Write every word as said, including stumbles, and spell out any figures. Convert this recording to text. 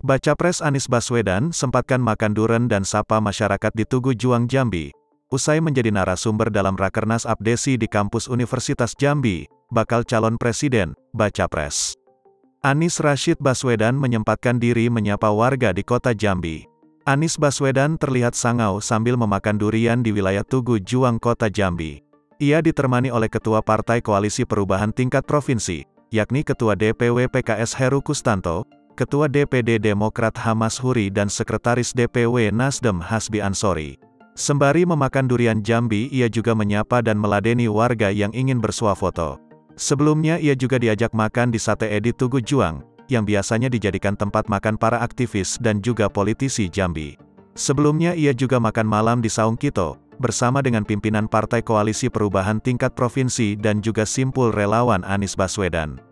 Bacapres Anies Baswedan sempatkan makan duren dan sapa masyarakat di Tugu Juang Jambi. Usai menjadi narasumber dalam Rakernas Abdesi di kampus Universitas Jambi, bakal calon presiden, Bacapres Anies Rashid Baswedan menyempatkan diri menyapa warga di kota Jambi. Anies Baswedan terlihat sangau sambil memakan durian di wilayah Tugu Juang kota Jambi. Ia ditemani oleh Ketua Partai Koalisi Perubahan tingkat provinsi, yakni Ketua D P W P K S Heru Kustanto, Ketua D P D Demokrat Hamas Huri dan Sekretaris D P W Nasdem Hasbi Ansori. Sembari memakan durian Jambi, ia juga menyapa dan meladeni warga yang ingin bersuah foto. Sebelumnya ia juga diajak makan di Sate Edi Tugu Juang, yang biasanya dijadikan tempat makan para aktivis dan juga politisi Jambi. Sebelumnya ia juga makan malam di Saung Kito, bersama dengan pimpinan Partai Koalisi Perubahan tingkat provinsi dan juga simpul relawan Anies Baswedan.